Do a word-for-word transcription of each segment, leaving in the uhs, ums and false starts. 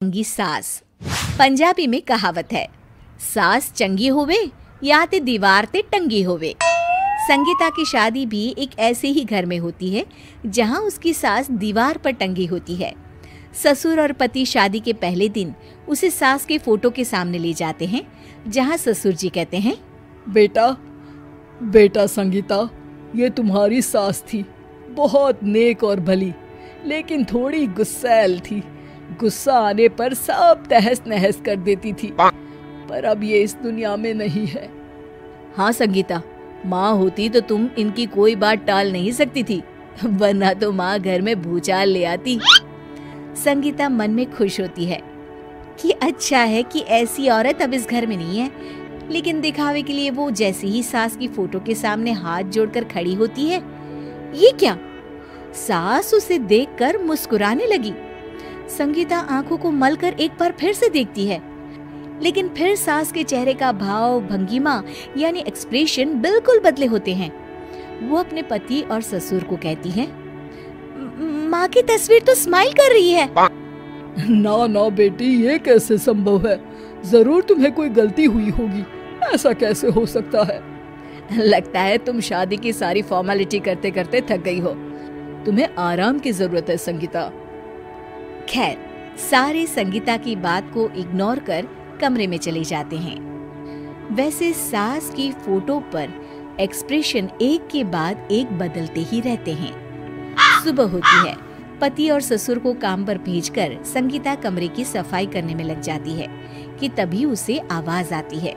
चंगी सास। पंजाबी में कहावत है, सास चंगी होवे या ते दीवार ते टंगी होवे। संगीता की शादी भी एक ऐसे ही घर में होती है जहां उसकी सास दीवार पर टंगी होती है। ससुर और पति शादी के पहले दिन उसे सास के फोटो के सामने ले जाते हैं, जहां ससुर जी कहते हैं, बेटा बेटा संगीता, ये तुम्हारी सास थी, बहुत नेक और भली, लेकिन थोड़ी गुस्सैल थी। गुस्सा आने पर सब तहस नहस कर देती थी, पर अब ये इस दुनिया में नहीं है। हाँ संगीता, माँ होती तो तुम इनकी कोई बात टाल नहीं सकती थी, वरना तो माँ घर में भूचाल ले आती। संगीता मन में खुश होती है कि अच्छा है कि ऐसी औरत अब इस घर में नहीं है, लेकिन दिखावे के लिए वो जैसे ही सास की फोटो के सामने हाथ जोड़कर खड़ी होती है, ये क्या? सास उसे देखकर मुस्कुराने लगी। संगीता आंखों को मलकर एक बार फिर से देखती है, लेकिन फिर सास के चेहरे का भाव, भंगिमा यानी एक्सप्रेशन बिल्कुल बदले होते हैं। वो अपने पति और ससुर को कहती है, माँ की तस्वीर तो स्माइल कर रही है। ना ना बेटी, ये कैसे संभव है? जरूर तुम्हें कोई गलती हुई होगी, ऐसा कैसे हो सकता है? लगता है तुम शादी की सारी फॉर्मेलिटी करते करते थक गई हो, तुम्हें आराम की जरूरत है संगीता। खैर, सारे संगीता की बात को इग्नोर कर कमरे में चले जाते हैं। वैसे सास की फोटो पर एक्सप्रेशन एक के बाद एक बदलते ही रहते हैं। सुबह होती है, पति और ससुर को काम पर भेजकर संगीता कमरे की सफाई करने में लग जाती है कि तभी उसे आवाज आती है,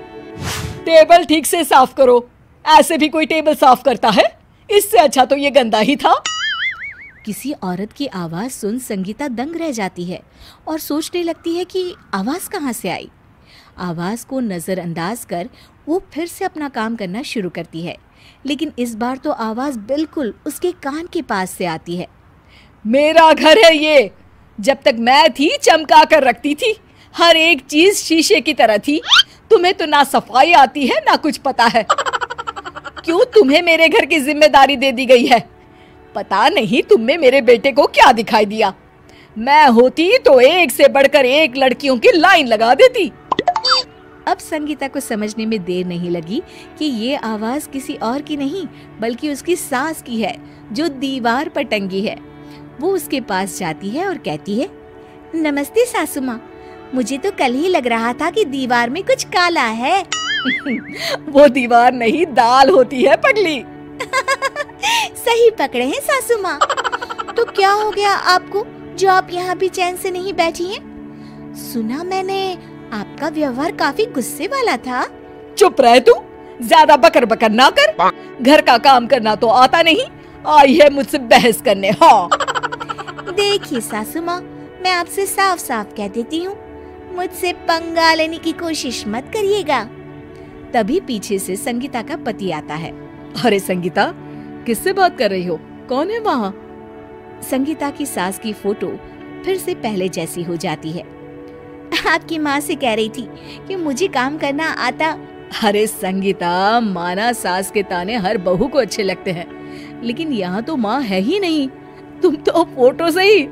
टेबल ठीक से साफ करो। ऐसे भी कोई टेबल साफ करता है? इससे अच्छा तो ये गंदा ही था। किसी औरत की आवाज सुन संगीता दंग रह जाती है और सोचने लगती है कि आवाज कहाँ से आई। आवाज को नजरअंदाज कर वो फिर से अपना काम करना शुरू करती है, लेकिन इस बार तो आवाज बिल्कुल उसके कान के पास से आती है। मेरा घर है ये, जब तक मैं थी चमका कर रखती थी, हर एक चीज शीशे की तरह थी। तुम्हें तो ना सफाई आती है ना कुछ पता है। क्यों तुम्हें मेरे घर की जिम्मेदारी दे दी गई है? पता नहीं तुम में मेरे बेटे को क्या दिखाई दिया। मैं होती तो एक से बढ़कर एक लड़कियों की लाइन लगा देती। अब संगीता को समझने में देर नहीं लगी कि ये आवाज किसी और की नहीं बल्कि उसकी सास की है, जो दीवार पर टंगी है। वो उसके पास जाती है और कहती है, नमस्ते सासू माँ, मुझे तो कल ही लग रहा था कि दीवार में कुछ काला है। वो दीवार नहीं, दाल होती है पगली। सही पकड़े हैं सासू माँ। तो क्या हो गया आपको जो आप यहाँ भी चैन से नहीं बैठी हैं? सुना मैंने आपका व्यवहार काफी गुस्से वाला था। चुप रह तू, ज्यादा बकर बकर ना कर। घर का काम करना तो आता नहीं, आई है मुझसे बहस करने। हाँ देखिए सासू माँ, मैं आपसे साफ साफ कह देती हूँ, मुझसे पंगा लेने की कोशिश मत करिएगा। तभी पीछे से संगीता का पति आता है। अरे संगीता, किससे बात कर रही हो? कौन है वहाँ? संगीता की सास की फोटो फिर से पहले जैसी हो जाती है। आपकी माँ से कह रही थी कि मुझे काम करना आता। अरे संगीता, माना सास के ताने हर बहू को अच्छे लगते हैं, लेकिन यहाँ तो माँ है ही नहीं, तुम तो फोटो से ही।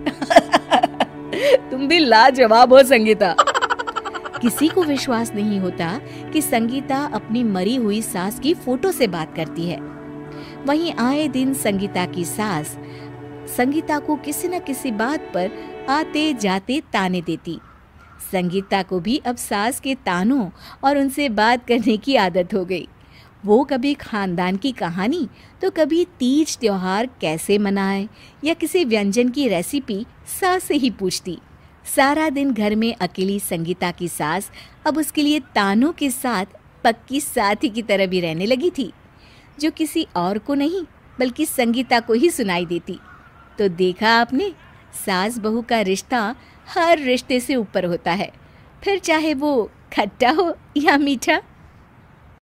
तुम भी लाजवाब हो संगीता। किसी को विश्वास नहीं होता कि संगीता अपनी मरी हुई सास की फोटो से बात करती है। वहीं आए दिन संगीता की सास संगीता को किसी न किसी बात पर आते जाते ताने देती। संगीता को भी अब सास के तानों और उनसे बात करने की आदत हो गई। वो कभी खानदान की कहानी तो कभी तीज त्योहार कैसे मनाए या किसी व्यंजन की रेसिपी सास से ही पूछती। सारा दिन घर में अकेली संगीता की सास अब उसके लिए तानों के साथ पक्की साथी की तरह भी रहने लगी थी, जो किसी और को नहीं बल्कि संगीता को ही सुनाई देती। तो देखा आपने, सास बहू का रिश्ता हर रिश्ते से ऊपर होता है, फिर चाहे वो खट्टा हो या मीठा।